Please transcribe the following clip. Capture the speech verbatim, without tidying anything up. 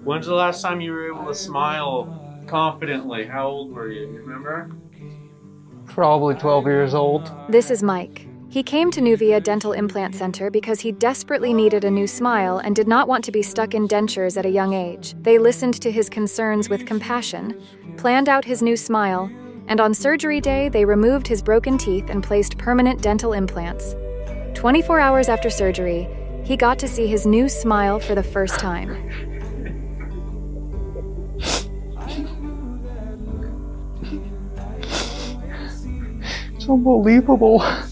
When's the last time you were able to smile confidently? How old were you? You remember? Probably twelve years old. This is Mike. He came to Nuvia Dental Implant Center because he desperately needed a new smile and did not want to be stuck in dentures at a young age. They listened to his concerns with compassion, planned out his new smile, and on surgery day, they removed his broken teeth and placed permanent dental implants. twenty-four hours after surgery, he got to see his new smile for the first time. It's unbelievable.